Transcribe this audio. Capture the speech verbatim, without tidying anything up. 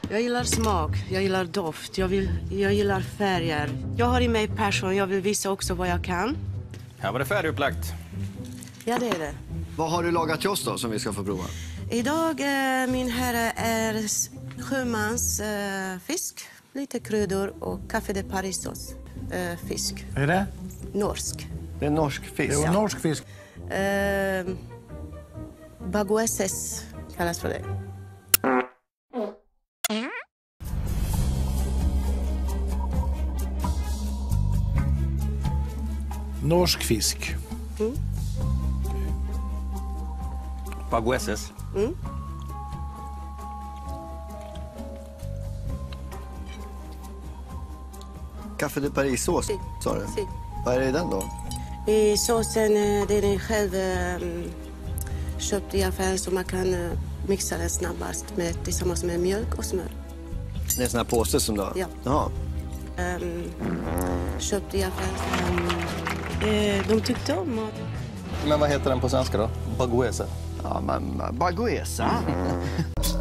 Jag gillar smak, jag gillar doft, jag, vill, jag gillar färger. Jag har i mig passion, jag vill visa också vad jag kan. Här var det färdigupplagt. Ja, det är det. Vad har du lagat till oss då som vi ska få prova? Idag, eh, min herre, är sjömans eh, fisk. Lite kryddor och café de Paris-sås. Eh, fisk. Är det? Norsk. Det är norsk fisk. Det är norsk fisk. Eh, Bagoeses kallas för det. Norsk fisk. Mm. Bagoeses. Mm. Café de Paris-sås, Si. sa du? Si. Vad är det i den då? I såsen, eh, det är den själv eh, köpt i affären så man kan eh, mixa den snabbast med, tillsammans med mjölk och smör. Det är en sån här påse som du har? Ja. Jaha. Um, köpt i affären. Um, eh, de tyckte om maten. Men vad heter den på svenska då? Bagoese. Ja, men bagoesa.